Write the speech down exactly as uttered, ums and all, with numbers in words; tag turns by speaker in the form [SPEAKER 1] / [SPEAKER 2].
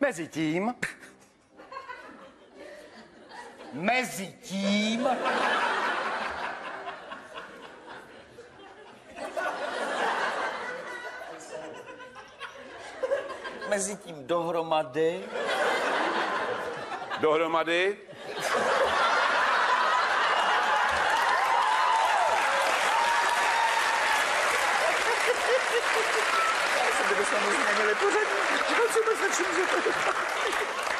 [SPEAKER 1] Mezi tím... Mezi tím... Mezi tím dohromady...
[SPEAKER 2] Dohromady?
[SPEAKER 1] Kdybychom už změnili pořadí, no co by začít, že to